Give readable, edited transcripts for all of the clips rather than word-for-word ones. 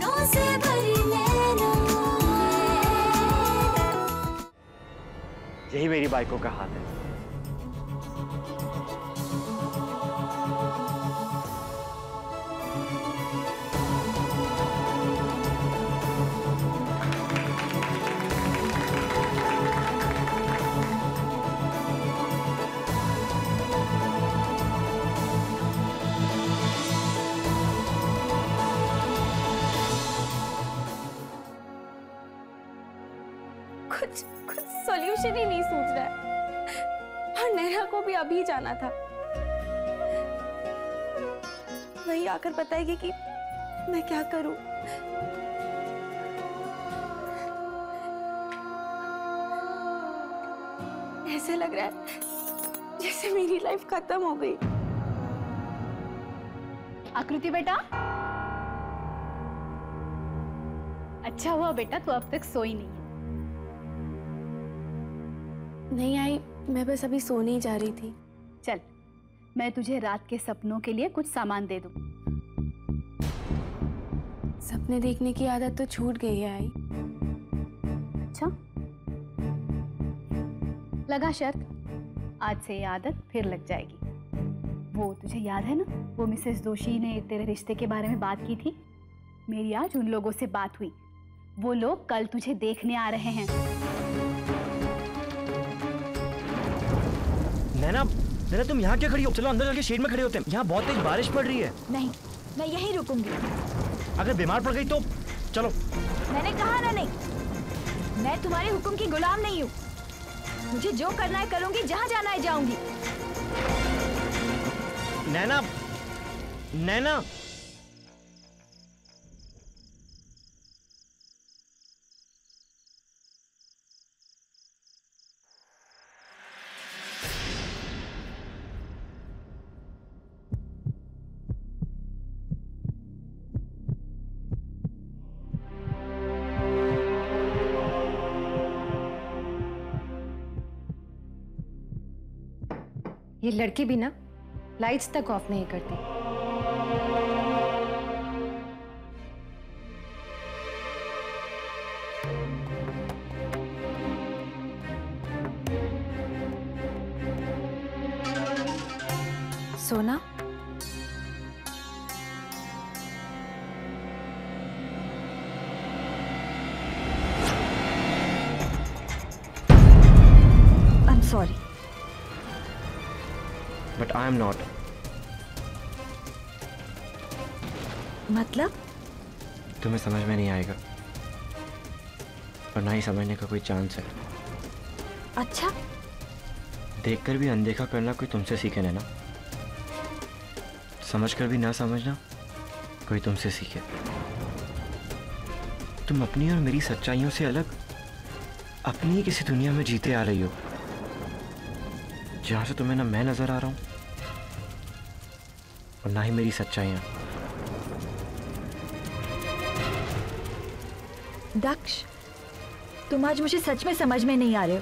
बातों से भरी नैना। यही मेरी बाइकों का हाल है। कुछ सॉल्यूशन ही नहीं सूझ रहा है और नैना को भी अभी जाना था। वही आकर बताएगी कि मैं क्या करूं। ऐसे लग रहा है जैसे मेरी लाइफ खत्म हो गई। आकृति बेटा, अच्छा हुआ बेटा तू अब तक सोई नहीं। नहीं आई, मैं बस अभी सोने ही जा रही थी। चल मैं तुझे रात के सपनों के लिए कुछ सामान दे दूं। सपने देखने की आदत तो छूट गई है आई। अच्छा, लगा शर्त, आज से ये आदत फिर लग जाएगी। वो तुझे याद है ना, वो मिसेस जोशी ने तेरे रिश्ते के बारे में बात की थी। मेरी आज उन लोगों से बात हुई, वो लोग कल तुझे देखने आ रहे हैं। नैना, नैना तुम यहाँ क्या खड़ी हो? चलो अंदर चल के शेड में खड़े होते हैं, यहाँ बहुत तेज बारिश पड़ रही है। नहीं, मैं यहीं रुकूंगी। अगर बीमार पड़ गई तो चलो। मैंने कहा ना नहीं, मैं तुम्हारे हुक्म की गुलाम नहीं हूँ। मुझे जो करना है करूंगी, जहाँ जाना है जाऊंगी। नैना, नैना ये लड़की भी ना लाइट्स तक ऑफ नहीं करती। Sona, I am sorry. But I am not. मतलब? तुम्हें समझ में नहीं आएगा और ना ही समझने का कोई चांस है। अच्छा, देखकर भी अनदेखा करना कोई तुमसे सीखे ना, समझकर भी ना समझना कोई तुमसे सीखे। तुम अपनी और मेरी सच्चाइयों से अलग अपनी ही किसी दुनिया में जीते आ रही हो, जहां से तुम्हें ना मैं नजर आ रहा हूं और ना ही मेरी सच्चाइयां। दक्ष, तुम आज मुझे सच में समझ में नहीं आ रहे हो।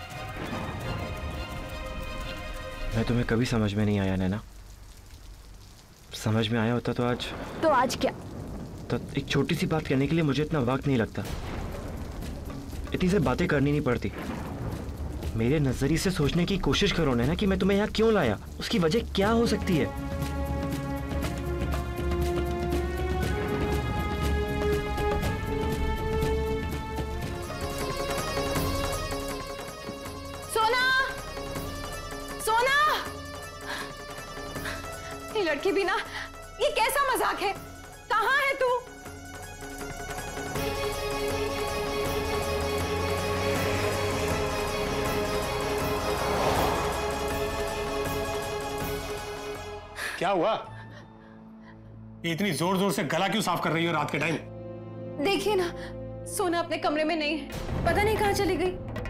मैं तुम्हें कभी समझ में नहीं आया नैना। समझ में आया होता तो आज। तो आज क्या? तो एक छोटी सी बात कहने के लिए मुझे इतना वक्त नहीं लगता, इतनी से बातें करनी नहीं पड़ती। मेरे नजरिए से सोचने की कोशिश करो नैना कि मैं तुम्हें यहाँ क्यों लाया, उसकी वजह क्या हो सकती है। सोना, सोना, ये लड़की भी ना, ये कैसा मजाक है? कहाँ है तू? क्या हुआ? ये इतनी जोर जोर से गला क्यों साफ कर रही हो रात के टाइम? देखिए ना, सोना अपने कमरे में नहीं है, पता नहीं कहाँ चली गई।